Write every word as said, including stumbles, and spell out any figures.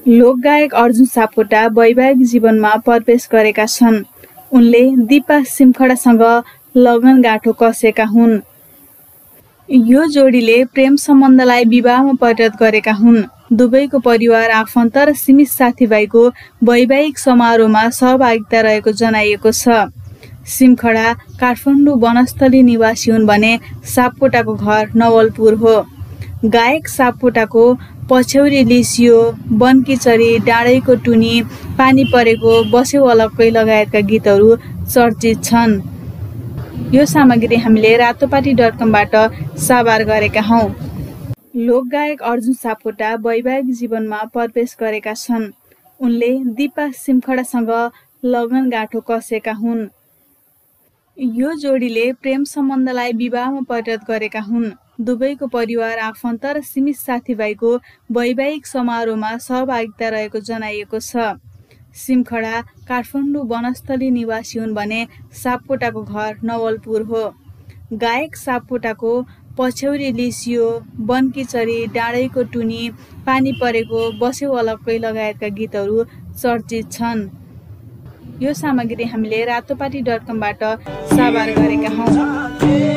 लोकगायक अर्जुन सापकोटा वैवाहिक जीवनमा प्रवेश गरेका छन्। उनले दीपा सिमखडासँग लगनगाँठो कसेका हुन्। यो जोडीले प्रेम सम्बन्धलाई विवाहमा परिणत गरेका हुन्। दुवैको परिवार आफन्त र सीमित साथीभाइको वैवाहिक समारोहमा सहभागिता रहेको जनाइएको छ। सिमखडा काठमाडौँ वनस्थली निवासी हुन् भने सापकोटाको घर नवलपुर हो। गायक सापकोटाको पछ्यौरी लिसियो, बनकीचरी, डाँडैको टुनी, पानी परेको, बस्यो अलग्गै लगायतका गीतहरू चर्चित छन्। यो सामग्री हामीले रातोपाटी डट कमबाट साभार गरेका हौँ। लोकगायक अर्जुन सापकोटा वैवाहिक जीवनमा प्रवेश गरेका छन्। उनले दीपा सिमखडासँग लगनगाँठो कसेका हुन्। यो जोडीले प्रेम सम्बन्धलाई विवाहमा परिणत गरेका हुन्। दुवैको परिवार आफन्त र सीमित साथीभाइको वैवाहिक समारोहमा सहभागिता रहेको जनाइएको छ। सिमखडा काठमाडौँ वनस्थली निवासी हुन् भने सापकोटाको घर नवलपुर हो। गायक सापकोटाको पछ्यौरी लिसियो, बनकीचरी, डाँडैको टुनी, पानी परेको, बस्यो अलग्गै लगायतका गीतहरू चर्चित छन्। यो सामग्री हामीले रातोपाटी डट कमबाट साभार गरेका हौँ।